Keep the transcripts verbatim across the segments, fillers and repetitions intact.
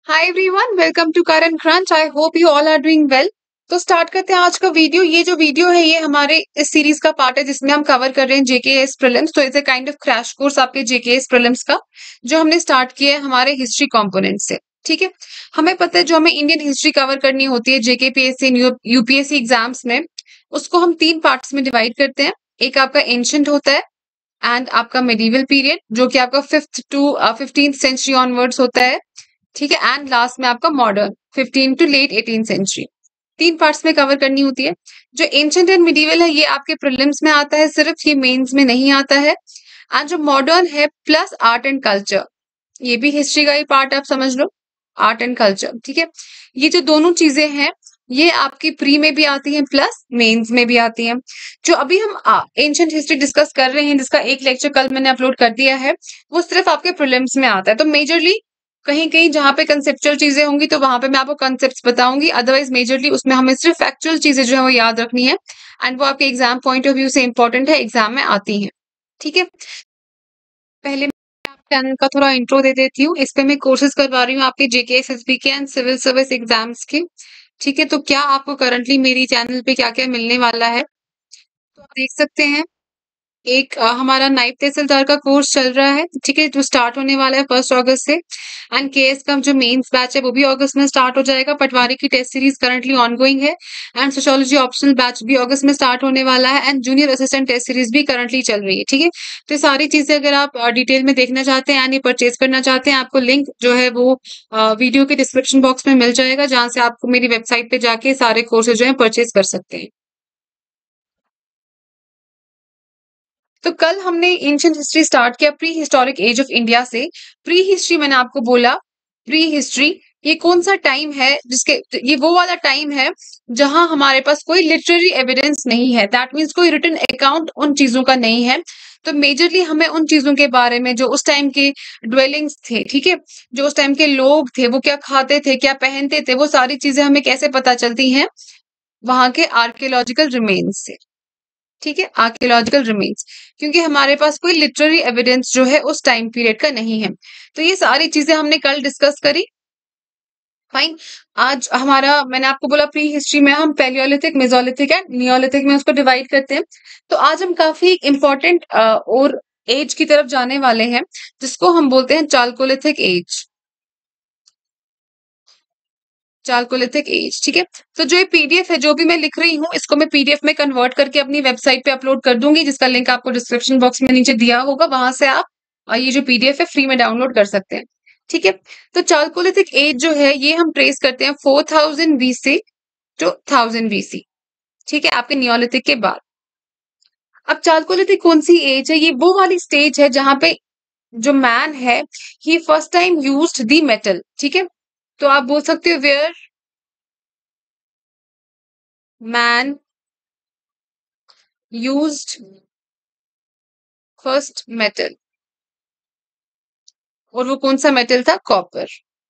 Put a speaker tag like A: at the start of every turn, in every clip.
A: Hi everyone, welcome to current crunch. I hope you all are doing well. तो start करते हैं आज का वीडियो। ये जो वीडियो है ये हमारे इस सीरीज का पार्ट है जिसमें हम कवर कर रहे हैं जेकेएस प्रीलिम्स। तो it's a kind of crash course आपके जेकेएस प्रीलिम्स का, जो हमने स्टार्ट किया है हमारे हिस्ट्री कंपोनेंट से। ठीक है, हमें पता है जो हमें इंडियन हिस्ट्री कवर करनी होती है जेकेपीएससी यूपीएससी एग्जाम्स में, उसको हम तीन पार्ट्स में डिवाइड करते हैं। एक आपका एंशंट होता है एंड आपका मेडिवल पीरियड, जो कि आपका fifth to fifteenth century onwards होता है। ठीक है, एंड लास्ट में आपका modern fifteen to late eighteen century. तीन पार्ट्स में कवर करनी होती है। जो एंशंट एंड मिडिवल है ये आपके प्रीलिम्स में आता है, सिर्फ ये मेंस में नहीं आता है। एंड जो मॉडर्न है प्लस आर्ट एंड कल्चर, ये भी हिस्ट्री का ही पार्ट आप समझ लो, आर्ट एंड कल्चर। ठीक है, ये जो दोनों चीजें हैं ये आपकी प्री में भी आती हैं प्लस मेंस में भी आती हैं। जो अभी हम एंशंट हिस्ट्री डिस्कस कर रहे हैं, जिसका एक लेक्चर कल मैंने अपलोड कर दिया है, वो सिर्फ आपके प्रीलिम्स में आता है। तो मेजरली कहीं कहीं जहां पे कंसेप्चुअल चीजें होंगी तो वहां पे मैं आपको कंसेप्ट बताऊंगी, अदरवाइज मेजरली उसमें हमें सिर्फ फैक्चुअल चीजें जो है वो याद रखनी है एंड वो आपके एग्जाम पॉइंट ऑफ व्यू से इंपॉर्टेंट है, एग्जाम में आती हैं। ठीक है, पहले मैं आप चैनल का थोड़ा इंट्रो दे देती हूँ। इस पे मैं कोर्सेज करवा रही हूँ आपके जेके एसएसबी के एंड सिविल सर्विस एग्जाम्स के। ठीक है, तो क्या आपको करंटली मेरी चैनल पे क्या क्या मिलने वाला है, तो आप देख सकते हैं। एक अ, हमारा नायब तहसीलदार का कोर्स चल रहा है, ठीक है, जो स्टार्ट होने वाला है फर्स्ट अगस्त से। एंड केएस का जो मेंस बैच है वो भी अगस्त में स्टार्ट हो जाएगा। पटवारी की टेस्ट सीरीज करंटली ऑनगोइंग है एंड सोशियोलॉजी ऑप्शनल बैच भी अगस्त में स्टार्ट होने वाला है and junior assistant test series भी करंटली चल रही है। ठीक है, तो ये सारी चीजें अगर आप डिटेल में देखना चाहते हैं यानी परचेज करना चाहते हैं, आपको लिंक जो है वो वीडियो के डिस्क्रिप्शन बॉक्स में मिल जाएगा, जहां से आपको मेरी वेबसाइट पे जाके सारे कोर्सेज जो है परचेज कर सकते हैं। तो कल हमने एंशियंट हिस्ट्री स्टार्ट किया pre historic age of India से। प्री हिस्ट्री मैंने आपको बोला, प्री हिस्ट्री ये कौन सा टाइम है, जिसके ये वो वाला टाइम है जहां हमारे पास कोई लिटरेरी एविडेंस नहीं है, दैट मीन्स कोई रिटन अकाउंट उन चीजों का नहीं है। तो मेजरली हमें उन चीजों के बारे में, जो उस टाइम के ड्वेलिंग्स थे, ठीक है, जो उस टाइम के लोग थे, वो क्या खाते थे, क्या पहनते थे, वो सारी चीजें हमें कैसे पता चलती हैं, वहां के आर्कियोलॉजिकल रिमेन्स से। ठीक है, आर्कियोलॉजिकल रिमेन्स, क्योंकि हमारे पास कोई लिटरेरी एविडेंस जो है उस टाइम पीरियड का नहीं है। तो ये सारी चीजें हमने कल डिस्कस करी। फाइन, आज हमारा, मैंने आपको बोला प्री हिस्ट्री में हम पैलियोलिथिक, मेसोलिथिक एंड नियोलिथिक में उसको डिवाइड करते हैं। तो आज हम काफी इंपॉर्टेंट और एज की तरफ जाने वाले हैं, जिसको हम बोलते हैं चालकोलिथिक एज। चालकोलिथिक एज, ठीक है। तो जो ये पीडीएफ है, जो भी मैं लिख रही हूँ, इसको मैं पीडीएफ में कन्वर्ट करके अपनी वेबसाइट पे अपलोड कर दूंगी, जिसका लिंक आपको डिस्क्रिप्शन बॉक्स में नीचे दिया होगा। वहां से आप अ, ये जो पीडीएफ है फ्री में डाउनलोड कर सकते हैं। ठीक है, तो चालकोलिथिक एज जो है ये हम ट्रेस करते हैं four thousand BC to thousand BC. ठीक है, आपके नियोलिथिक के बाद। अब चालकोलिथिक कौन सी एज है? ये वो वाली स्टेज है जहां पे जो मैन है ही first time used the metal. ठीक है, तो आप बोल सकते हो where man used first metal, और वो कौन सा मेटल था? कॉपर।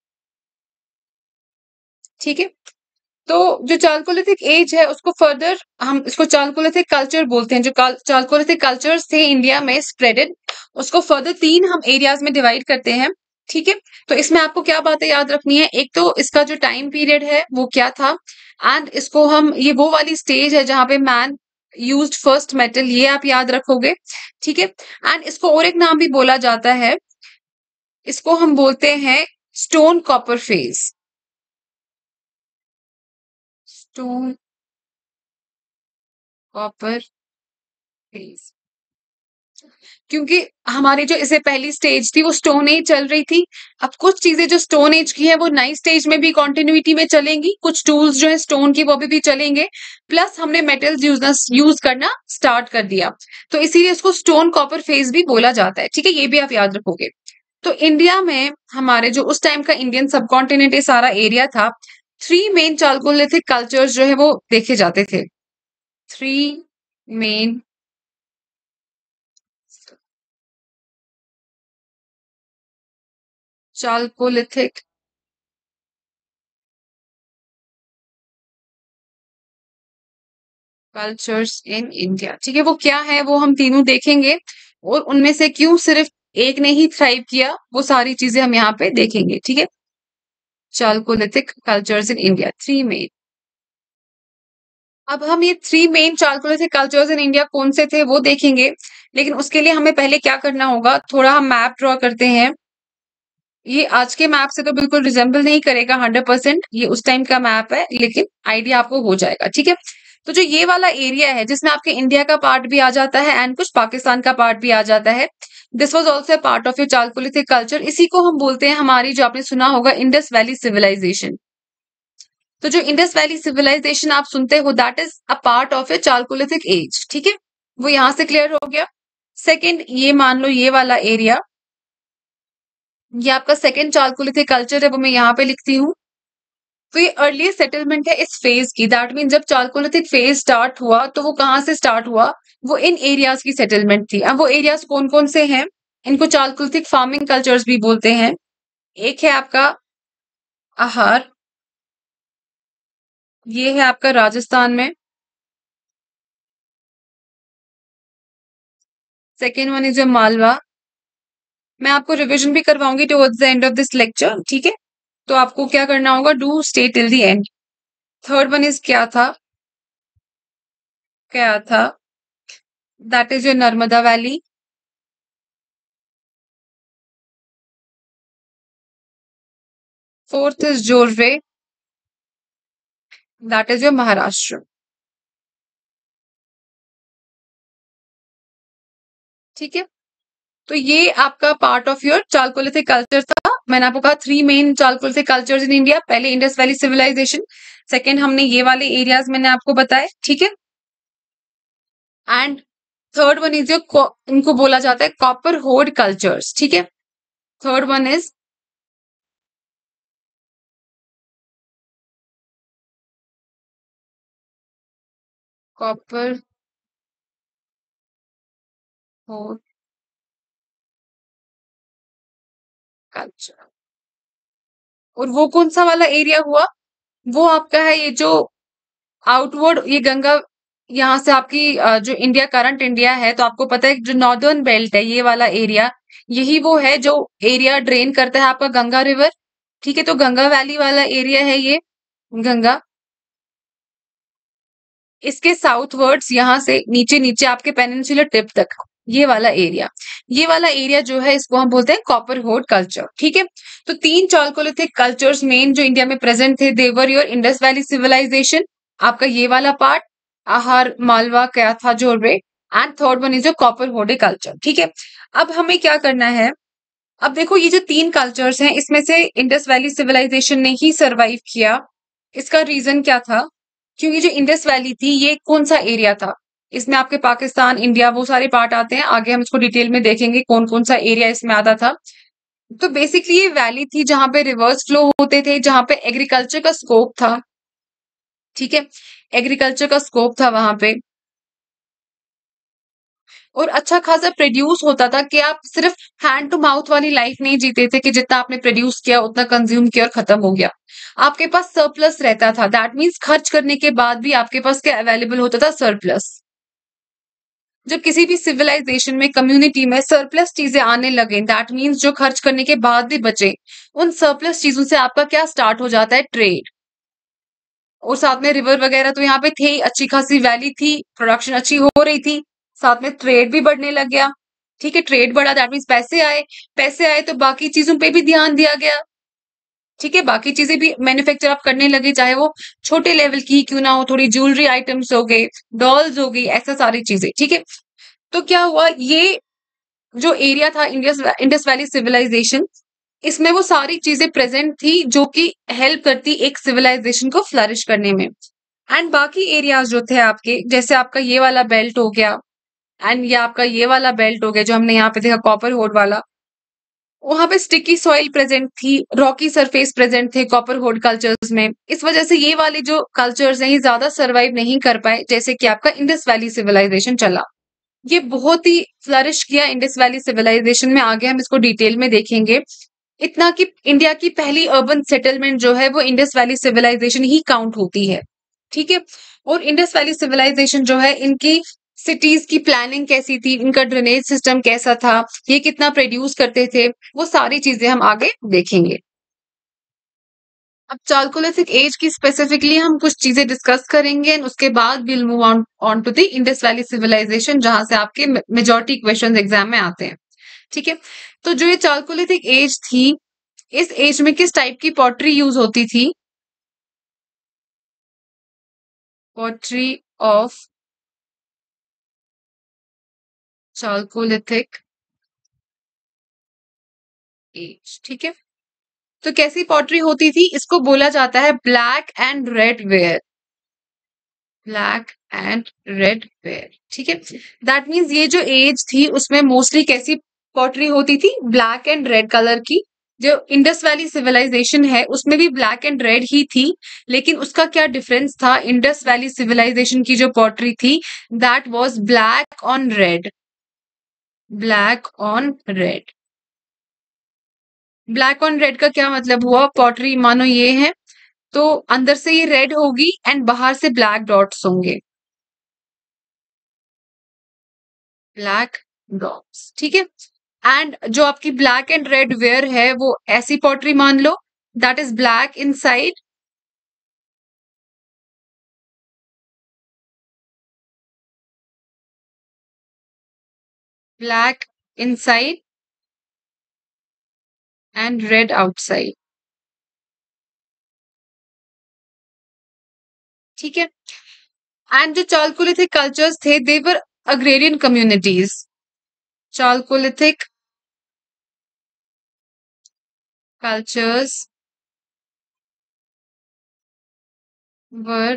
A: ठीक है, तो जो चालकोलिथिक एज है उसको फर्दर हम इसको चालकोलिथिक कल्चर बोलते हैं। जो चालकोलिथिक कल्चर्स थे इंडिया में स्प्रेडेड, उसको फर्दर तीन हम एरियाज में डिवाइड करते हैं। ठीक है, तो इसमें आपको क्या बातें याद रखनी है? एक तो इसका जो टाइम पीरियड है वो क्या था, एंड इसको हम, ये वो वाली स्टेज है जहां पे मैन यूज्ड फर्स्ट मेटल, ये आप याद रखोगे। ठीक है, एंड इसको और एक नाम भी बोला जाता है, इसको हम बोलते हैं stone copper phase. Stone copper phase, क्योंकि हमारी जो इससे पहली स्टेज थी वो स्टोन एज चल रही थी। अब कुछ चीजें जो स्टोन एज की है वो नई स्टेज में भी कंटिन्यूटी में चलेंगी, कुछ टूल्स जो है स्टोन की वो भी, भी चलेंगे, प्लस हमने मेटल्स यूज यूज करना स्टार्ट कर दिया, तो इसीलिए उसको स्टोन कॉपर फेज भी बोला जाता है। ठीक है, ये भी आप याद रखोगे। तो इंडिया में हमारे जो उस टाइम का इंडियन सब कॉन्टिनेंट ये सारा एरिया था, थ्री मेन चालकोलिथिक कल्चर्स जो है वो देखे जाते थे। Three main chalcolithic cultures in India. ठीक है, वो क्या है वो हम तीनों देखेंगे, और उनमें से क्यों सिर्फ एक ने ही थ्राइव किया वो सारी चीजें हम यहाँ पे देखेंगे। ठीक है, Chalcolithic cultures in India. Three main. अब हम ये three main chalcolithic cultures in India कौन से थे वो देखेंगे, लेकिन उसके लिए हमें पहले क्या करना होगा, थोड़ा हम मैप ड्रॉ करते हैं। ये आज के मैप से तो बिल्कुल रिजेंबल नहीं करेगा हंड्रेड परसेंट, ये उस टाइम का मैप है, लेकिन आइडिया आपको हो जाएगा, ठीक है। तो जो ये वाला एरिया है जिसमें आपके इंडिया का पार्ट भी आ जाता है एंड कुछ पाकिस्तान का पार्ट भी आ जाता है, this was also a part of your chalcolithic culture. इसी को हम बोलते हैं हमारी, जो आपने सुना होगा, इंडस वैली सिविलाइजेशन। तो जो इंडस वैली सिविलाइजेशन आप सुनते हो, that is a part of a chalcolithic age, ठीक है। वो यहां से क्लियर हो गया। सेकंड, ये मान लो ये वाला एरिया, ये आपका सेकंड चालकोलिथिक कल्चर है, वो मैं यहाँ पे लिखती हूँ। तो ये अर्ली सेटलमेंट है इस फेज की, दैट मीन जब चालकोलिथिक फेज स्टार्ट हुआ तो वो कहाँ से स्टार्ट हुआ, वो इन एरियाज की सेटलमेंट थी। अब वो एरियाज कौन कौन से हैं, इनको चालकोलिथिक फार्मिंग कल्चर्स भी बोलते हैं। एक है आपका आहार, ये है आपका राजस्थान में। Second one is your Malwa. मैं आपको रिवीजन भी करवाऊंगी towards the end of this lecture, ठीक है। तो आपको क्या करना होगा, do stay till the end. Third one is क्या था, क्या था, that is your Narmada valley. Fourth is Jorwe, that is your Maharashtra, ठीक है। तो ये आपका part of your chalcolithic culture था। मैंने आपको कहा three main chalcolithic cultures in India, पहले इंडस वैली सिविलाइजेशन, सेकेंड हमने ये वाले एरियाज मैंने आपको बताए, ठीक है। And third one is your, इनको बोला जाता है कॉपर होड कल्चर्स, ठीक है। Third one is copper hoard culture. और वो कौन सा वाला एरिया हुआ, वो आपका है ये जो आउटवर्ड, ये गंगा, यहाँ से आपकी अ, जो इंडिया, करंट इंडिया है, तो आपको पता है जो नॉर्दर्न बेल्ट है, ये वाला एरिया, यही वो है जो एरिया ड्रेन करता है आपका गंगा रिवर, ठीक है। तो गंगा वैली वाला एरिया है ये, गंगा। इसके साउथ वर्ड्स यहाँ से नीचे नीचे आपके पेनिनसुलर टिप तक, ये वाला एरिया, ये वाला एरिया जो है इसको हम बोलते हैं कॉपर होड कल्चर, ठीक है। तो तीन चालकोलिथिक कल्चर्स मेन जो इंडिया में प्रेजेंट थे, they were your Indus valley civilisation, आपका ये वाला part, Ahar, Malwa, Kayatha, Jorwe, and third one is your copper hoard culture, ठीक है। अब हमें क्या करना है, अब देखो ये जो तीन कल्चर्स हैं, इसमें से इंडस वैली सिविलाइजेशन ने ही सरवाइव किया। इसका रीजन क्या था, क्योंकि जो इंडस वैली थी ये कौन सा एरिया था, इसमें आपके पाकिस्तान, इंडिया, वो सारे पार्ट आते हैं, आगे हम इसको डिटेल में देखेंगे कौन कौन सा एरिया इसमें आता था। तो बेसिकली ये वैली थी जहां पे रिवर्स फ्लो होते थे, जहां पे एग्रीकल्चर का स्कोप था, ठीक है। एग्रीकल्चर का स्कोप था वहां पे, और अच्छा खासा प्रोड्यूस होता था कि आप सिर्फ हैंड टू माउथ वाली लाइफ नहीं जीते थे कि जितना आपने प्रोड्यूस किया उतना कंज्यूम किया और खत्म हो गया। आपके पास सरप्लस रहता था, दैट मीन्स खर्च करने के बाद भी आपके पास क्या अवेलेबल होता था, सरप्लस। जब किसी भी सिविलाइजेशन में, कम्युनिटी में सरप्लस चीजें आने लगे, दैट मीन्स जो खर्च करने के बाद भी बचे, उन सरप्लस चीजों से आपका क्या स्टार्ट हो जाता है, ट्रेड। और साथ में रिवर वगैरह तो यहाँ पे थे ही, अच्छी खासी वैली थी, प्रोडक्शन अच्छी हो रही थी, साथ में ट्रेड भी बढ़ने लग गया, ठीक है। ट्रेड बढ़ा, दैट मीन्स पैसे आए, पैसे आए तो बाकी चीजों पे भी ध्यान दिया गया, ठीक है। बाकी चीजें भी मैन्युफैक्चर आप करने लगे, चाहे वो छोटे लेवल की क्यों ना हो, थोड़ी ज्वेलरी आइटम्स हो गए, डॉल्स हो गई, ऐसा सारी चीजें, ठीक है। तो क्या हुआ, ये जो एरिया था इंडस इंडस वैली सिविलाइजेशन, इसमें वो सारी चीजें प्रेजेंट थी जो कि हेल्प करती एक सिविलाइजेशन को फ्लरिश करने में। एंड बाकी एरियाज जो थे आपके, जैसे आपका ये वाला बेल्ट हो गया, एंड ये आपका ये वाला बेल्ट हो गया जो हमने यहाँ पे देखा कॉपर होड वाला, वहां पे स्टिकी सॉइल प्रेजेंट थी, रॉकी सरफेस प्रेजेंट थे कॉपर होड कल्चर्स में। इस वजह से ये वाले जो कल्चर्स हैं ये ज्यादा सर्वाइव नहीं कर पाए, जैसे कि आपका इंडस वैली सिविलाइजेशन चला, ये बहुत ही फ्लरिश किया इंडस वैली सिविलाइजेशन में। आगे हम इसको डिटेल में देखेंगे। इतना कि इंडिया की पहली अर्बन सेटलमेंट जो है वो इंडस वैली सिविलाइजेशन ही काउंट होती है, ठीक है। और इंडस वैली सिविलाइजेशन जो है, इनकी सिटीज की प्लानिंग कैसी थी, इनका ड्रेनेज सिस्टम कैसा था, ये कितना प्रोड्यूस करते थे, वो सारी चीजें हम आगे देखेंगे। अब चालकोलिथिक एज की स्पेसिफिकली हम कुछ चीजें डिस्कस करेंगे एंड उसके बाद will move on on to the Indus valley civilisation, जहां से आपके मेजॉरिटी क्वेश्चंस एग्जाम में आते हैं। ठीक है, तो जो ये चालकोलिथिक एज थी, इस एज में किस टाइप की पॉटरी यूज होती थी? Pottery of chalcolithic age. ठीक है, तो कैसी पॉटरी होती थी? इसको बोला जाता है black and red ware. Black and red ware. ठीक है, दैट मीन्स ये जो एज थी उसमें मोस्टली कैसी पॉटरी होती थी? ब्लैक एंड रेड कलर की। जो इंडस वैली सिविलाइजेशन है उसमें भी ब्लैक एंड रेड ही थी, लेकिन उसका क्या डिफरेंस था? इंडस वैली सिविलाइजेशन की जो पॉटरी थी that was black on red. Black on red. Black on red का क्या मतलब हुआ? पॉटरी मानो ये है, तो अंदर से ये रेड होगी एंड बाहर से ब्लैक डॉट्स होंगे। Black dots. ठीक है, एंड जो आपकी ब्लैक एंड रेड वेयर है वो ऐसी पॉटरी मान लो that is black inside, black inside and red outside. ठीक है, एंड जो चालकोलिथिक कल्चर्स थे they were agrarian communities. Chalcolithic cultures were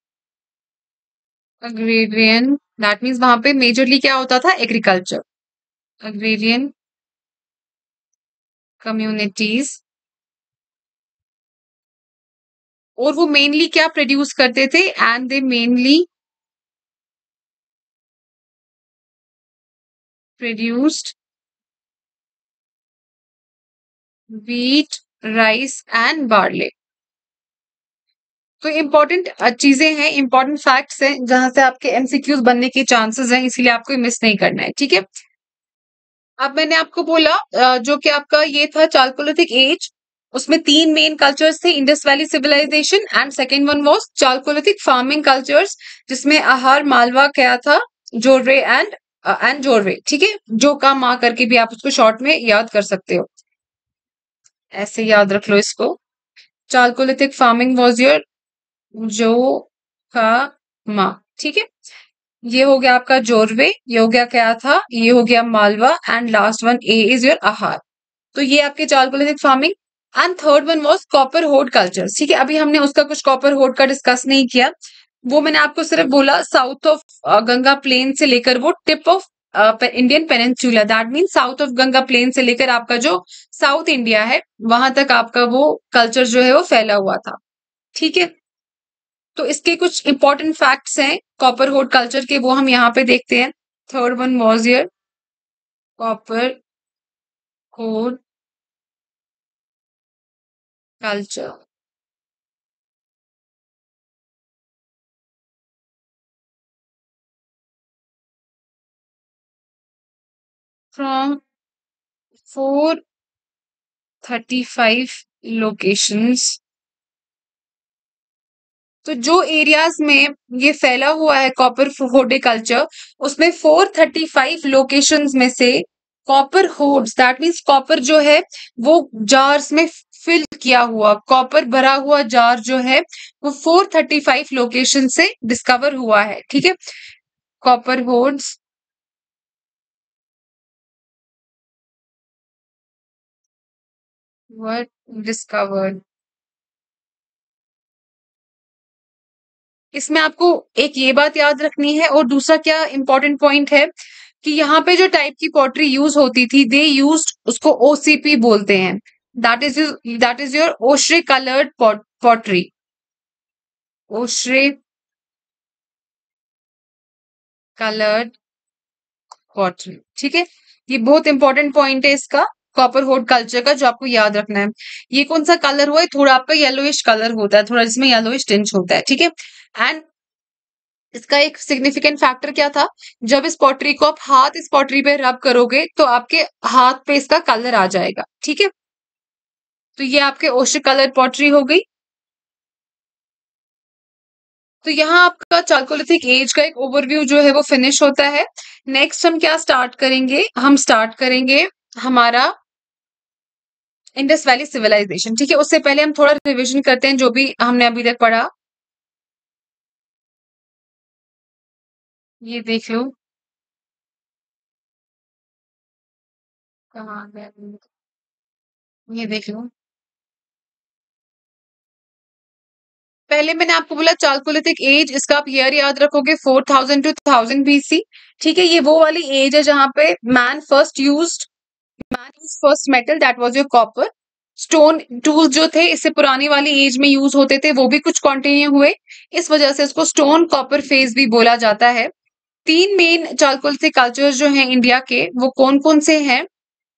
A: agrarian, that means वहां पे मेजरली क्या होता था? एग्रीकल्चर। अग्रेरियन कम्युनिटीज, और वो मेनली क्या प्रोड्यूस करते थे? And they mainly produced wheat, rice and barley. तो इम्पोर्टेंट चीजें हैं, इम्पोर्टेंट फैक्ट्स हैं जहां से आपके एमसीक्यूज बनने के चांसेस हैं, इसीलिए आपको मिस नहीं करना है। ठीक है, अब मैंने आपको बोला अ, जो कि आपका ये था चालकोलिथिक एज, उसमें तीन मेन कल्चर्स थे, Indus valley civilisation and second one was chalcolithic farming cultures, जिसमें आहार मालवा क्या था? Jorwe and and Jorwe. ठीक है, जो का माँ करके भी आप उसको शॉर्ट में याद कर सकते हो, ऐसे याद रख लो इसको। चालकोलिथिक फार्मिंग वाज योर जो का मा। ठीक है, ये हो गया आपका जोरवे, ये हो गया क्या था? ये हो गया Malwa, and last one a is your Ahar. तो ये आपके chalcolithic farming. And third one was copper hoard culture. ठीक है, अभी हमने उसका कुछ कॉपर होड का डिस्कस नहीं किया, वो मैंने आपको सिर्फ बोला साउथ ऑफ गंगा प्लेन से लेकर वो tip of Indian peninsula, that mean south of Ganga plain से लेकर आपका जो साउथ इंडिया है वहां तक आपका वो कल्चर जो है वो फैला हुआ था। ठीक है, तो इसके कुछ इंपॉर्टेंट फैक्ट्स हैं कॉपर होड कल्चर के, वो हम यहाँ पे देखते हैं। Third one was your copper hoard culture. From four thirty five locations. तो जो एरियाज में ये फैला हुआ है कॉपर होर्टिकल्चर, उसमें फोर थर्टी फाइव लोकेशंस में से copper hoards, that means copper जो है वो जार्स में फिल किया हुआ, कॉपर भरा हुआ जार जो है वो फोर थर्टी फाइव लोकेशन से डिस्कवर हुआ है। ठीक है, कॉपर होर्ड्स वर डिस्कवर्ड। इसमें आपको एक ये बात याद रखनी है, और दूसरा क्या इंपॉर्टेंट पॉइंट है कि यहाँ पे जो टाइप की पॉटरी यूज होती थी दे यूज उसको ओसीपी बोलते हैं, that is that is your ochre coloured pottery. Ochre coloured pottery. ठीक है, ये बहुत इंपॉर्टेंट पॉइंट है इसका, कॉपर होड कल्चर का, जो आपको याद रखना है। ये कौन सा कलर हुआ है? थोड़ा आपका येलोइश कलर होता है, थोड़ा जिसमें येलोइश टिंच होता है। ठीक है, एंड इसका एक सिग्निफिकेंट फैक्टर क्या था? जब इस पॉटरी को आप हाथ इस पॉटरी पे रब करोगे तो आपके हाथ पे इसका कलर आ जाएगा। ठीक है, तो ये आपके ओशन कलर पॉटरी हो गई। तो यहाँ आपका चालकोलिथिक एज का एक ओवरव्यू जो है वो फिनिश होता है। नेक्स्ट हम क्या स्टार्ट करेंगे, हम स्टार्ट करेंगे हमारा इंडस वैली सिविलाइजेशन। ठीक है, उससे पहले हम थोड़ा रिविजन करते हैं जो भी हमने अभी तक पढ़ा। ये देख लो, कहाँ गया? ये देख लो, पहले मैंने आपको बोला चालकोलिथिक एज, इसका आप ईयर याद रखोगे four thousand two thousand BC. ठीक है, ये वो वाली एज है जहां पे man first used man used first metal, that was your copper. Stone tools जो थे इससे पुरानी वाली एज में यूज होते थे, वो भी कुछ कंटिन्यू हुए, इस वजह से इसको स्टोन कॉपर फेज भी बोला जाता है। तीन मेन चालकोलिथिक कल्चर्स जो हैं इंडिया के, वो कौन कौन से हैं?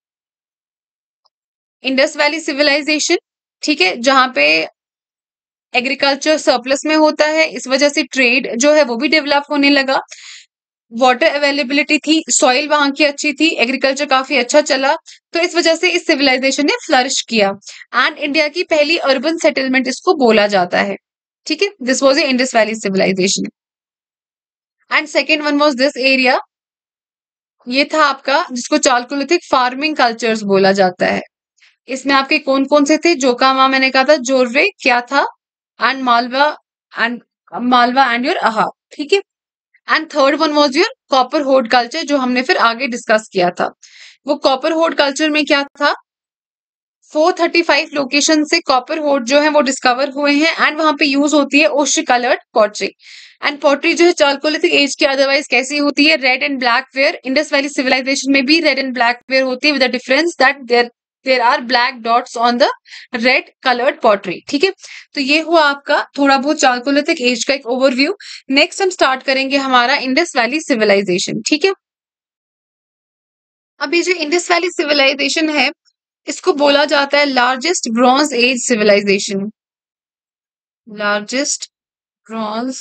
A: इंडस वैली सिविलाइजेशन, ठीक है, जहां पे एग्रीकल्चर सरप्लस में होता है, इस वजह से ट्रेड जो है वो भी डेवलप होने लगा। वाटर अवेलेबिलिटी थी, सॉइल वहां की अच्छी थी, एग्रीकल्चर काफी अच्छा चला, तो इस वजह से इस सिविलाइजेशन ने फ्लरिश किया। एंड इंडिया की पहली अर्बन सेटलमेंट इसको बोला जाता है। ठीक है, this was a Indus valley civilisation. And second one was this area, ये था आपका जिसको चालकोलिथिक फार्मिंग कल्चर्स बोला जाता है। इसमें आपके कौन कौन से थे? जोकामा मैंने कहा था, जोरवे क्या था, and Malwa, and Malwa and your Ahar. ठीक है, and third one was your copper hoard culture, जो हमने फिर आगे डिस्कस किया था। वो कॉपर होड कल्चर में क्या था? फोर थर्टी फाइव लोकेशन से कॉपर होड जो है वो डिस्कवर हुए हैं, एंड वहां पे यूज होती है ochre coloured pottery. And pottery जो है चालकोलिथिक एज की अदरवाइज कैसी होती है? Red and black ware. Indus valley civilisation में भी रेड एंड ब्लैक वेयर होती है, with the difference that there there are black dots on the red coloured pottery. ठीक है, तो ये हुआ आपका थोड़ा बहुत चालकोलिथिक एज का एक ओवरव्यू। नेक्स्ट हम स्टार्ट करेंगे हमारा इंडस वैली सिविलाइजेशन। ठीक है, अब ये जो इंडस वैली सिविलाइजेशन है, इसको बोला जाता है largest bronze age civilisation. Largest bronze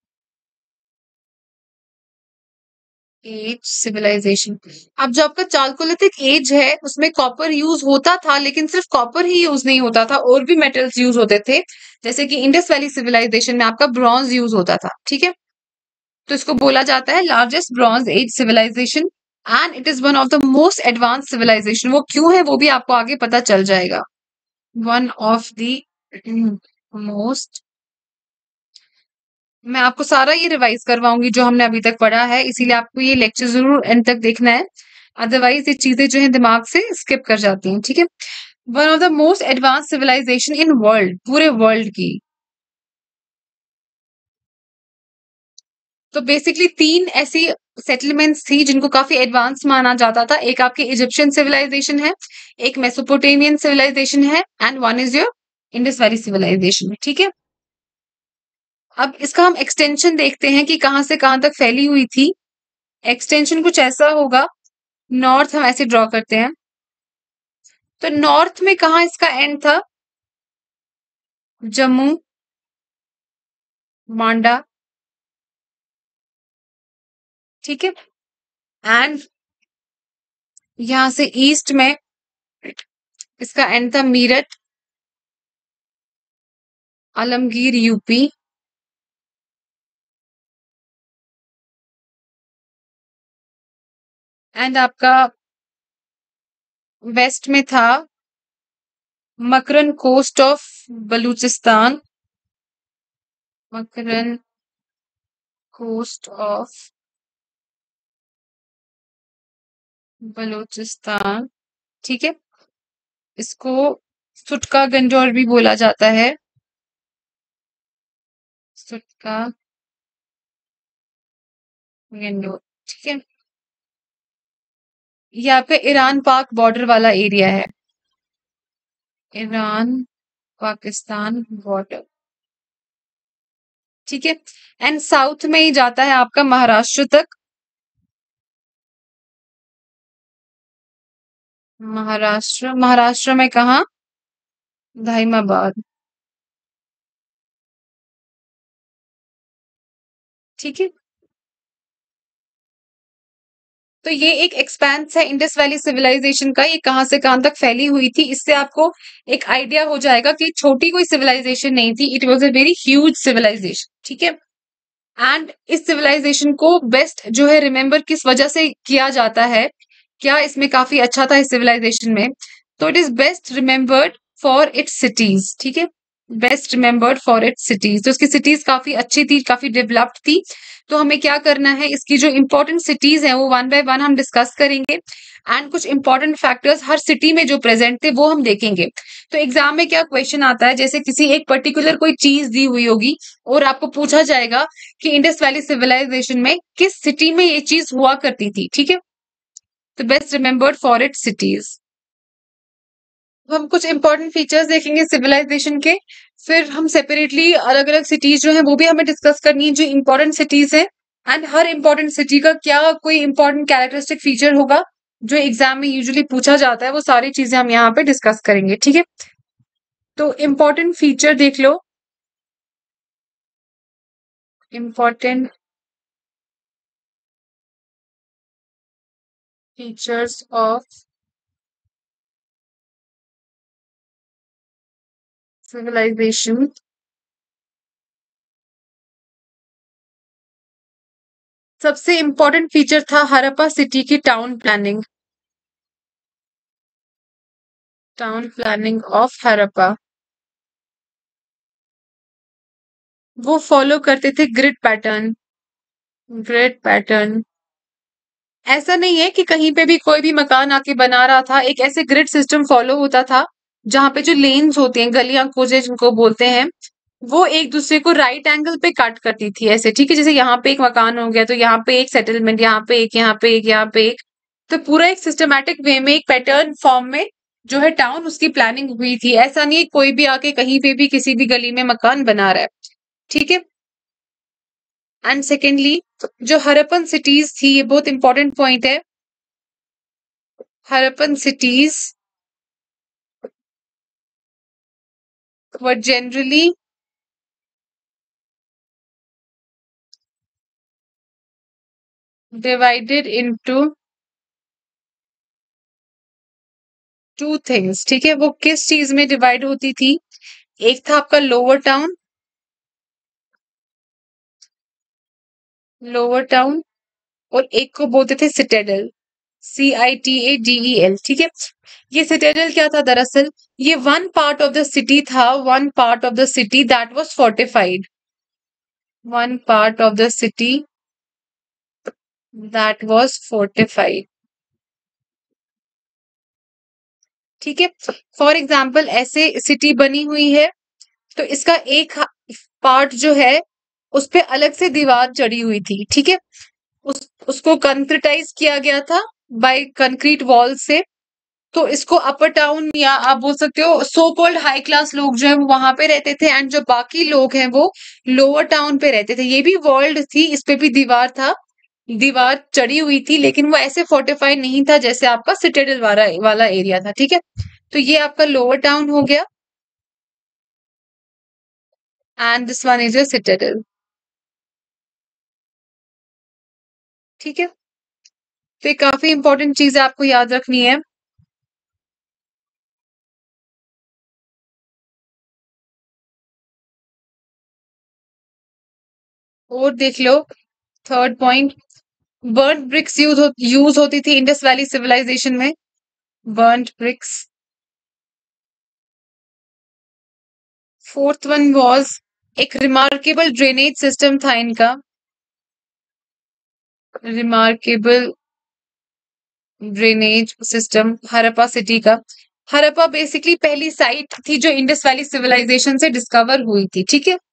A: age civilisation. अब जो आपका चालकोलिथिक एज है उसमें कॉपर यूज होता था, लेकिन सिर्फ कॉपर ही यूज नहीं होता था, और भी मेटल्स यूज होते थे। जैसे कि इंडस वैली सिविलाइजेशन में आपका ब्रॉन्ज यूज होता था। ठीक है, तो इसको बोला जाता है largest bronze age civilisation, and it is one of the most advance civilisation. वो क्यों है वो भी आपको आगे पता चल जाएगा। वन ऑफ द मोस्ट, मैं आपको सारा ये रिवाइज करवाऊंगी जो हमने अभी तक पढ़ा है, इसीलिए आपको ये लेक्चर जरूर एंड तक देखना है, अदरवाइज ये चीजें जो है दिमाग से स्किप कर जाती हैं। ठीक है, one of the most advance civilisation in world, पूरे वर्ल्ड की। तो बेसिकली तीन ऐसी सेटलमेंट्स थी जिनको काफी एडवांस माना जाता था। एक आपकी इजिप्शियन सिविलाइजेशन है, एक मेसोपोटेमियन सिविलाइजेशन है, and one is your Indus valley civilisation. ठीक है, अब इसका हम एक्सटेंशन देखते हैं कि कहां से कहां तक फैली हुई थी। एक्सटेंशन कुछ ऐसा होगा, नॉर्थ हम ऐसे ड्रॉ करते हैं, तो नॉर्थ में कहा इसका एंड था? जम्मू, मांडा। ठीक है, एंड यहां से ईस्ट में इसका एंड था मीरठ, आलमगीर यूपी, एंड आपका वेस्ट में था Makran coast of Baluchistan, Makran coast of Baluchistan. ठीक है, इसको सुटका गंजौर भी बोला जाता है, सुटका गंजौर। ठीक है, ये आपका ईरान पाक बॉर्डर वाला एरिया है, ईरान पाकिस्तान बॉर्डर। ठीक है, एंड साउथ में ही जाता है आपका महाराष्ट्र तक, महाराष्ट्र, महाराष्ट्र में कहा? धाइमाबाद। ठीक है, तो ये एक एक्सपेंस है इंडस वैली सिविलाइजेशन का, ये कहां से कहां तक फैली हुई थी, इससे आपको एक आइडिया हो जाएगा कि छोटी कोई सिविलाइजेशन नहीं थी, it was a very huge civilisation. ठीक है, एंड इस सिविलाइजेशन को बेस्ट जो है रिमेम्बर किस वजह से किया जाता है, क्या इसमें काफी अच्छा था इस सिविलाइजेशन में, तो it is best remembered for its cities. ठीक है, best remembered for its cities, तो इसकी सिटीज काफी अच्छी थी, काफी डेवलप्ड थी। तो हमें क्या करना है, इसकी जो इंपॉर्टेंट सिटीज हैं वो वन बाय वन हम डिस्कस करेंगे एंड कुछ इंपॉर्टेंट फैक्टर्स हर सिटी में जो प्रेजेंट थे वो हम देखेंगे। तो एग्जाम में क्या क्वेश्चन आता है, जैसे किसी एक पर्टिकुलर कोई चीज दी हुई होगी और आपको पूछा जाएगा कि इंडस वैली सिविलाइजेशन में किस सिटी में ये चीज हुआ करती थी। ठीक है, तो best remembered for its cities. हम कुछ इंपॉर्टेंट फीचर्स देखेंगे सिविलाइजेशन के, फिर हम सेपरेटली अलग अलग सिटीज जो है वो भी हमें डिस्कस करनी है जो इंपॉर्टेंट सिटीज है, एंड हर इंपॉर्टेंट सिटी का क्या कोई इंपॉर्टेंट कैरेक्टरिस्टिक फीचर होगा जो एग्जाम में यूजुअली पूछा जाता है, वो सारी चीजें हम यहाँ पे डिस्कस करेंगे। ठीक है, तो इंपॉर्टेंट फीचर देख लो, इंपॉर्टेंट फीचर्स ऑफ सिविलाइजेशन। सबसे इंपॉर्टेंट फीचर था हड़प्पा सिटी की town planning, town planning of Harappa. वो फॉलो करते थे ग्रिड पैटर्न, ग्रिड पैटर्न। ऐसा नहीं है कि कहीं पे भी कोई भी मकान आके बना रहा था, एक ऐसे ग्रिड सिस्टम फॉलो होता था जहां पे जो लेन्स होते हैं, गलियां कोजे जिनको बोलते हैं, वो एक दूसरे को राइट एंगल पे कट करती थी ऐसे। ठीक है, जैसे यहाँ पे एक मकान हो गया तो यहाँ पे एक सेटलमेंट, यहाँ पे एक, यहाँ पे एक, यहाँ पे एक, तो पूरा एक सिस्टमैटिक वे में एक पैटर्न फॉर्म में जो है टाउन उसकी प्लानिंग हुई थी। ऐसा नहीं है कोई भी आके कहीं पे भी किसी भी गली में मकान बना रहा है। ठीक है, एंड सेकेंडली जो हड़प्पन सिटीज थी, ये बहुत इंपॉर्टेंट पॉइंट है, Harappan cities were generally divided into two things. ठीक है, वो किस चीज में डिवाइड होती थी, एक था आपका लोअर टाउन, लोअर टाउन, और एक को बोलते थे citadel, C I T A D E L. ठीक है, ये सिटेडल क्या था दरअसल, ये one part of the city था, one part of the city that was fortified, one part of the city that was fortified. ठीक है, फॉर एग्जाम्पल ऐसे सिटी बनी हुई है तो इसका एक पार्ट जो है उस पे अलग से दीवार चढ़ी हुई थी। ठीक है, उस उसको कंक्रीटाइज किया गया था बाय कंक्रीट वॉल से, तो इसको अपर टाउन या आप बोल सकते हो सो कॉल्ड हाई क्लास लोग जो है वो वहां पे रहते थे, एंड जो बाकी लोग हैं वो लोअर टाउन पे रहते थे। ये भी वॉल्ड थी, इस पे भी दीवार था, दीवार चढ़ी हुई थी, लेकिन वो ऐसे फोर्टिफाइड नहीं था जैसे आपका सिटेडल वाला वाला एरिया था। ठीक है, तो ये आपका लोअर टाउन हो गया and this one is a citadel. ठीक है, तो ये काफी इंपॉर्टेंट चीज है, आपको याद रखनी है। और देख लो third point, burned bricks use हो, यूज होती थी इंडस वैली सिविलाइजेशन में, burnt bricks. Fourth one was एक रिमार्केबल ड्रेनेज सिस्टम था इनका, remarkable drainage system Harappa city का। हड़प्पा बेसिकली पहली साइट थी जो इंडस वैली सिविलाइजेशन से डिस्कवर हुई थी। ठीक है,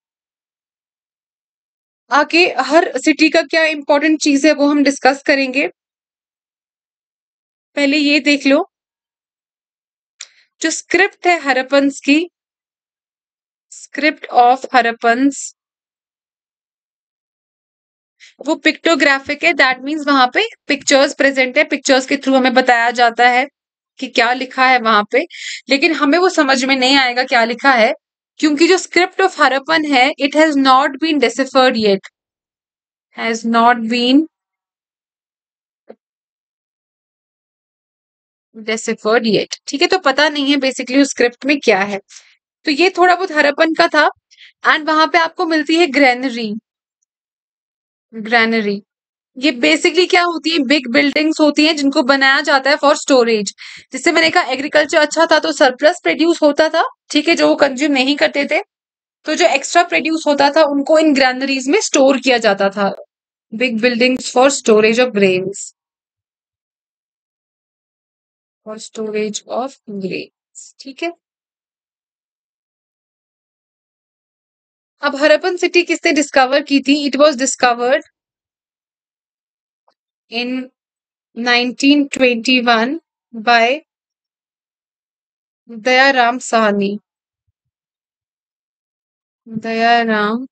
A: आगे हर सिटी का क्या इंपॉर्टेंट चीज है वो हम डिस्कस करेंगे। पहले ये देख लो, जो स्क्रिप्ट है हड़प्पन्स की, स्क्रिप्ट ऑफ हड़प्पन्स, वो पिक्टोग्राफिक है, दैट मीन्स वहां पे पिक्चर्स प्रेजेंट है, पिक्चर्स के थ्रू हमें बताया जाता है कि क्या लिखा है वहां पे, लेकिन हमें वो समझ में नहीं आएगा क्या लिखा है, क्योंकि जो स्क्रिप्ट ऑफ हड़प्पन है it has not been deciphered yet, has not been deciphered yet. ठीक है, तो पता नहीं है बेसिकली उस स्क्रिप्ट में क्या है। तो ये थोड़ा बहुत हड़प्पन का था, एंड वहां पे आपको मिलती है ग्रेनरी, ग्रैनरी, ये बेसिकली क्या होती है, बिग बिल्डिंग्स होती हैं जिनको बनाया जाता है फॉर स्टोरेज। जिससे मैंने कहा एग्रीकल्चर अच्छा था तो सरप्लस प्रोड्यूस होता था, ठीक है, जो वो कंज्यूम नहीं करते थे, तो जो एक्स्ट्रा प्रोड्यूस होता था उनको इन ग्रैनरीज में स्टोर किया जाता था। Big buildings for storage of grains, for storage of grains, ठीक है। अब हरप्पन सिटी किसने डिस्कवर की थी? It was discovered in nineteen twenty one by Dayaram Sahni, Dayaram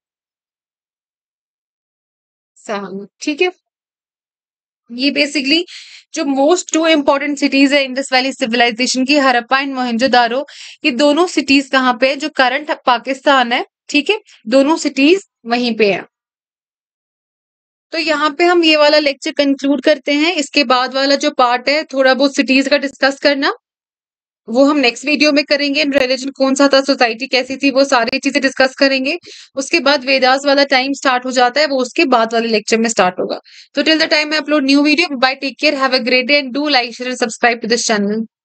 A: Sahni, ठीक है। ये बेसिकली जो मोस्ट टू इम्पोर्टेंट सिटीज है इंडस वैली सिविलाइजेशन की, हड़प्पा एंड मोहनजोदारो, ये दोनों सिटीज कहाँ पे है? जो करंट पाकिस्तान है, ठीक है, दोनों सिटीज वहीं पे है। तो यहाँ पे हम ये वाला लेक्चर कंक्लूड करते हैं। इसके बाद वाला जो पार्ट है थोड़ा बहुत सिटीज का डिस्कस करना, वो हम नेक्स्ट वीडियो में करेंगे। रिलीजन कौन सा था, सोसाइटी कैसी थी, वो सारी चीजें डिस्कस करेंगे। उसके बाद वेदास वाला टाइम स्टार्ट हो जाता है, वो उसके बाद वाले लेक्चर में स्टार्ट होगा। तो टिल द टाइम मैं upload new video, bye, take care, have a great day and do like share and subscribe to this channel.